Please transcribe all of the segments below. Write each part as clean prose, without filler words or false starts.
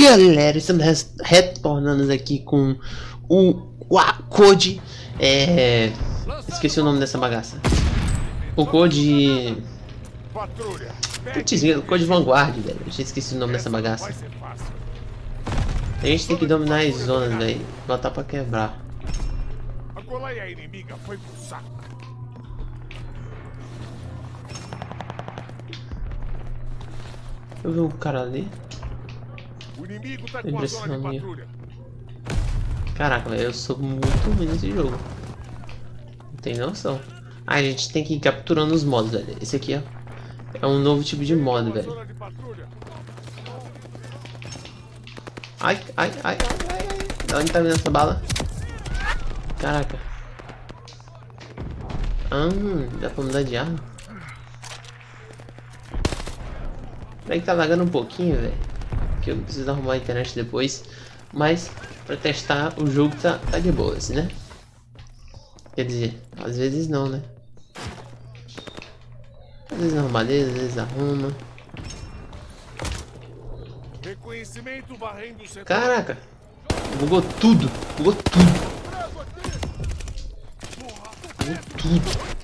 Galera, estamos retornando aqui com o Code. Esqueci o nome dessa bagaça. O Code. Putz, o Code Vanguard, velho. Eu tinha esquecido o nome dessa bagaça. A gente tem que dominar as zonas, velho. Botar pra quebrar. A coleia inimiga foi pro saco. Eu vi um cara ali. O inimigo tá com a zona de patrulha. Caraca, velho, eu sou muito ruim nesse jogo. Não tem noção. Ah, a gente tem que ir capturando os modos, velho. Esse aqui, ó, é um novo tipo de modo, velho. Ai, ai, ai, ai, ai. Da onde tá vindo essa bala? Caraca. Dá pra mudar de arma. Peraí que tá lagando um pouquinho, velho. Que eu preciso arrumar a internet depois. Mas pra testar o jogo tá de boa, assim, né? Quer dizer, às vezes não, né? Às vezes não arruma dele, às vezes arruma. Reconhecimento varrendo o setor. Caraca! Bugou tudo! Bugou tudo! Bugou tudo!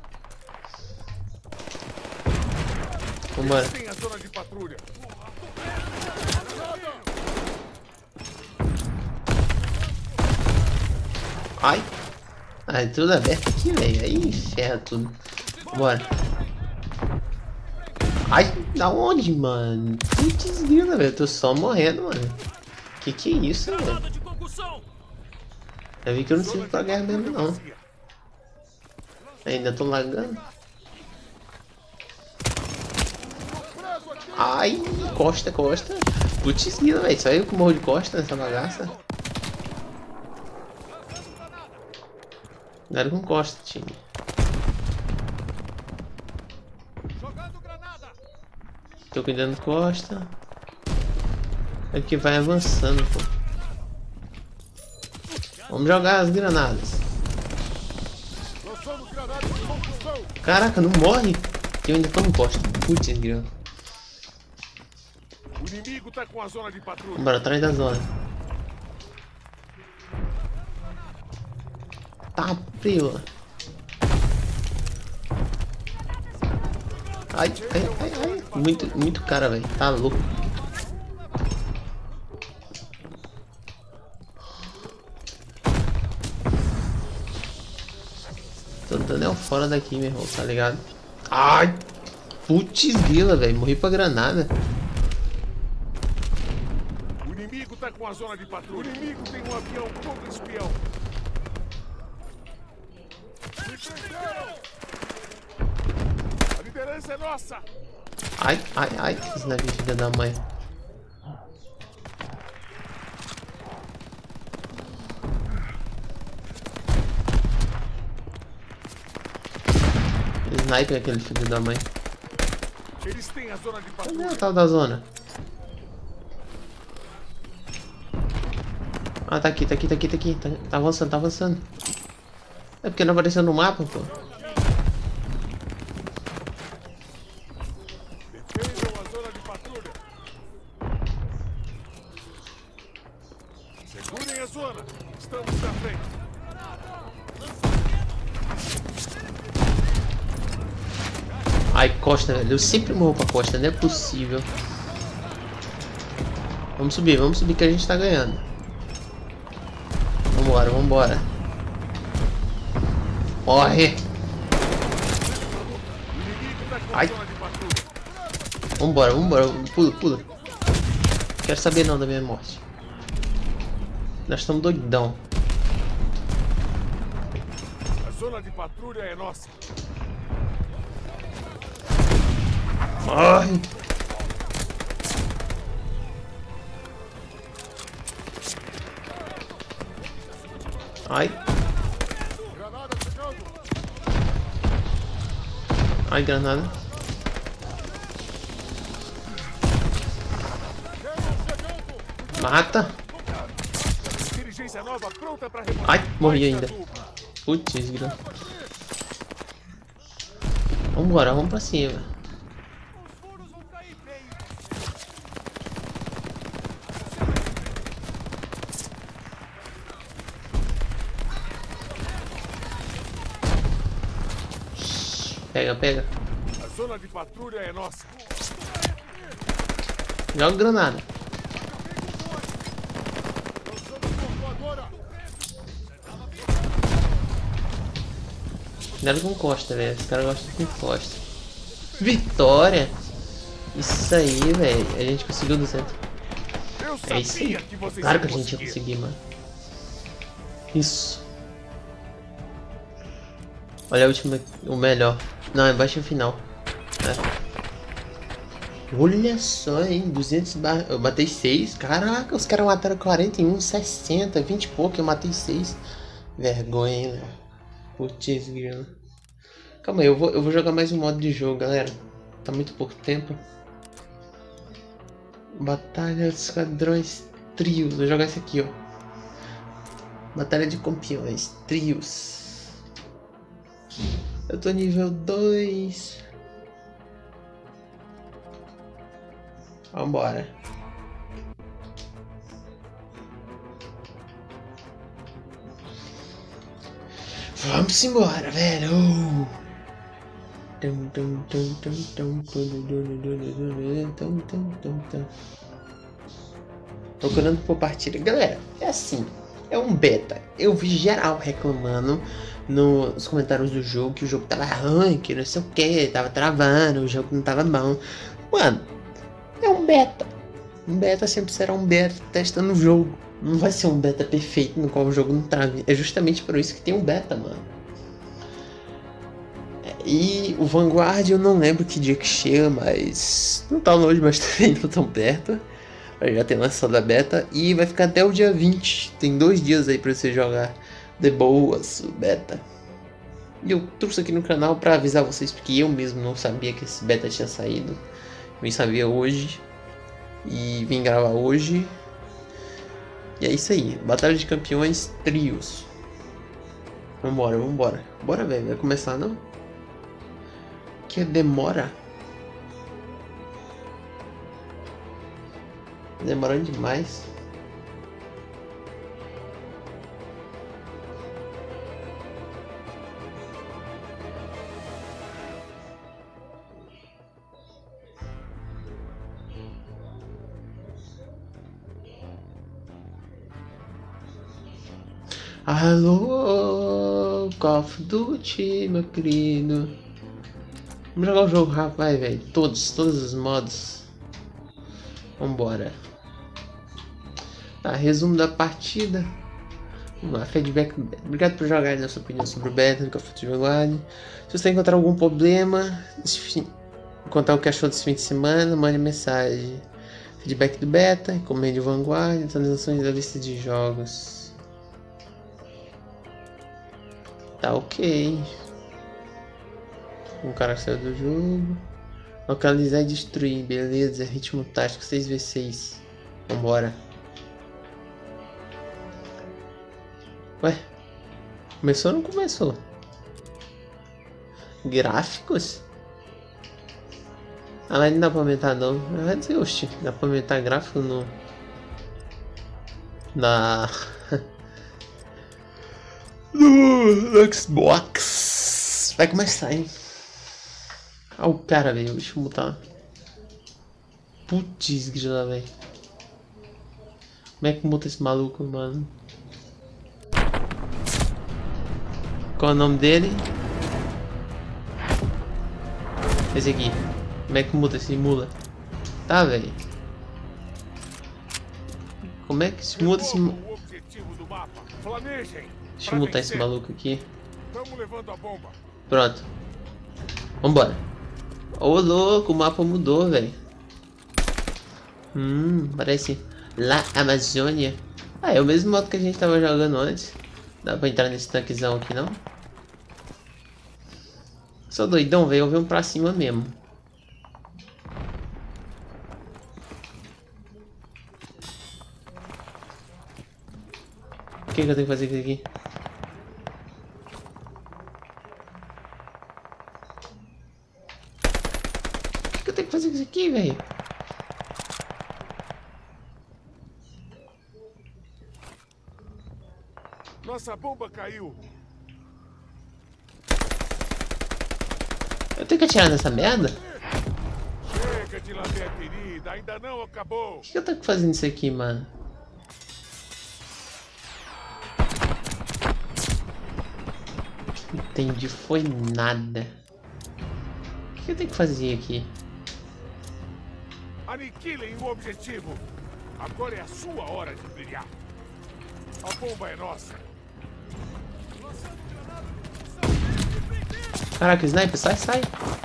Vambora! Tem a zona de patrulha. Ai! Ai, tudo aberto aqui, velho. Aí ferra tudo. Bora! Ai, da onde, mano? Putz, grila, velho. Eu tô só morrendo, mano. Que é isso, velho? Eu vi que eu não sirvo pra guerra mesmo, não. Ainda tô lagando. Ai, costa, costa. Putz, grila, velho. Só eu que morro de costa nessa bagaça. Cuidado com costa, time. Tô cuidando de costa. É que vai avançando, pô. Vamos jogar as granadas. Caraca, não morre. Eu ainda tô no costa. Putz, grana. O inimigo tá com a zona de patrulha. Bora, atrás da zona. Tá, prila. Ai, ai, ai, ai. Muito cara, velho. Tá louco. Tô dando fora daqui, meu irmão, tá ligado? Ai! Putz, grila, velho. Morri pra granada. O inimigo tá com a zona de patrulha. O inimigo tem um avião contra espião. A liderança é nossa. Ai, ai, ai. Esse navio filha da mãe. Sniper é aquele filho da mãe. Eles têm a zona de Cadê patrulha. o tal da zona? Ah, tá aqui, tá aqui, tá aqui, tá aqui. Tá avançando, tá avançando. É porque não apareceu no mapa, pô. Defendam a zona de patrulha. Segurem a zona. Estamos na frente. Ai, costa, velho. Eu sempre morro pra costa, não é possível. Vamos subir que a gente tá ganhando. Vambora, vambora. Morre! Ai! Vambora, vambora. Pula, pula. Quero saber não da minha morte. Nós estamos doidão. A zona de patrulha é nossa. Morre! Ai! Ai, granada. Mata! Inteligência nova pronta para remover. Ai, morri ainda. Putz, grana. Vambora, vamos pra cima. Pega, pega. A zona de patrulha é nossa. Joga granada. Cuidado com Costa, velho. Esse cara gosta com Costa. Vitória! Isso aí, velho. A gente conseguiu 200. É isso aí. Claro que a gente ia conseguir, mano. Isso. Olha a última, o melhor. Não, é baixo final. Olha só, hein, 200 barra... Eu matei 6. Caraca, os caras mataram 41, 60, 20 e pouco. Eu matei 6. Vergonha, hein, né? Putz, grilo. Calma aí, eu vou jogar mais um modo de jogo, galera. Tá muito pouco tempo. Batalha dos Esquadrões Trios. Vou jogar esse aqui, ó. Batalha de Campeões Trios. Eu tô nível 2. Vambora. Vamos embora, velho. Procurando por partida. Galera, é assim. É um beta. Eu vi geral reclamando nos comentários do jogo que o jogo tava ruim, que não sei o que, tava travando, o jogo não tava bom. Mano, é um beta. Um beta sempre será um beta testando o jogo. Não vai ser um beta perfeito no qual o jogo não trave. É justamente por isso que tem um beta, mano. E o Vanguard eu não lembro que dia que chega, mas não tá longe, mas também não tão perto. Já tem lançado a beta e vai ficar até o dia 20. Tem 2 dias aí pra você jogar de boas o beta. E eu trouxe aqui no canal pra avisar vocês, porque eu mesmo não sabia que esse beta tinha saído. Vim saber hoje e vim gravar hoje. E é isso aí, Batalha de Campeões Trios. Vambora, vambora. Bora, velho, vai começar não? Que demora. Demorando demais. Alô, Call of Duty, meu querido. Vamos jogar o jogo rápido, vai, velho. Todos os modos. Vambora. Tá, resumo da partida. Vamos lá, feedback. Obrigado por jogar aí na sua opinião sobre o beta do Call of Duty Vanguard. Se você encontrar algum problema, contar o que achou desse fim de semana, mande mensagem. Feedback do beta, encomende o Vanguard, atualizações da lista de jogos. Tá ok. Um cara saiu do jogo. Localizar e destruir, beleza. Ritmo tático 6v6. Vambora. Ué? Começou ou não começou? Gráficos? Ah, mas não dá pra aumentar não. Vai dizer, oxi, dá pra aumentar gráfico no... no Xbox. Vai começar, hein? Ah, o cara, velho. Deixa eu mutar. Putz, grila, velho. Como é que muta esse maluco, mano? Qual é o nome dele? Esse aqui. Como é que muta esse mula? Tá, velho. Como é que se muda esse... Deixa eu mutar esse maluco aqui. Pronto. Vambora. Ô, louco, o mapa mudou, velho. Parece La Amazônia. Ah, é o mesmo modo que a gente tava jogando antes. Dá pra entrar nesse tanquezão aqui, não? Sou doidão, velho. Eu venho pra cima mesmo. O que eu tenho que fazer aqui? O que eu tenho que fazer com isso aqui, velho? Nossa bomba caiu. tenho que atirar nessa merda? Chega de lamber a ferida, ainda não acabou. Por que eu tô fazendo isso aqui, mano? Não entendi, foi nada. O que eu tenho que fazer aqui? Aniquilem o objetivo. Agora é a sua hora de brilhar. A bomba é nossa. Caraca, sniper, sai, sai.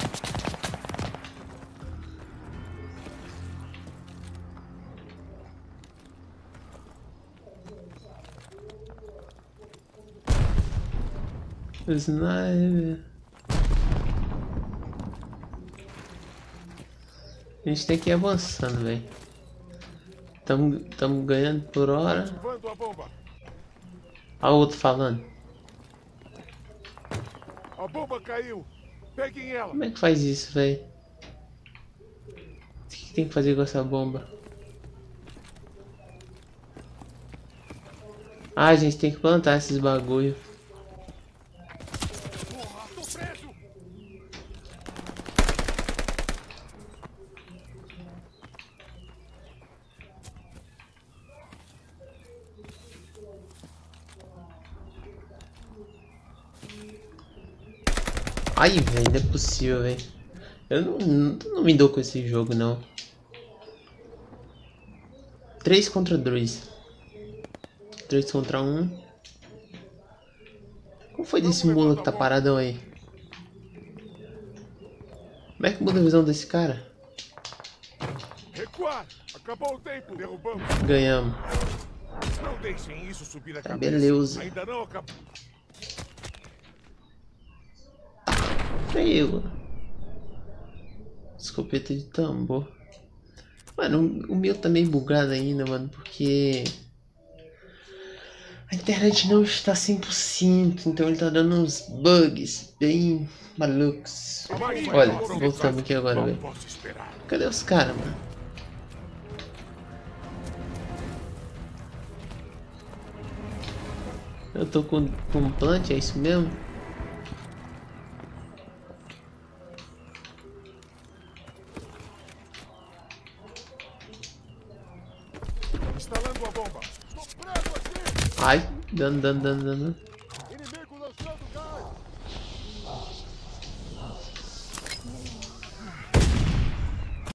Sniper. A gente tem que ir avançando, velho. Tamo ganhando por hora. Ativando a bomba. Olha o outro falando. A bomba caiu. Peguem ela. Como é que faz isso, velho? O que tem que fazer com essa bomba? Ah, a gente tem que plantar esses bagulho. Porra, tô preso. Ai, velho, não é possível, velho. Eu não me dou com esse jogo, não. 3 contra 2. 3 contra 1. Como foi desse mula que tá paradão aí? Como é que muda a visão desse cara? Recuar. Acabou o tempo. Derrubamos. Ganhamos. Não deixem isso subir a Tá cabeça. beleza. Ainda não acabou. Feio. Escopeta de tambor. Mano, o meu tá meio bugado ainda, mano, porque a internet não está 100%, então ele tá dando uns bugs bem malucos. Olha, voltamos aqui agora, velho. Cadê os caras, mano? Eu tô com um plant, é isso mesmo? Instalando a bomba. Tô preso aqui. Ai, dando.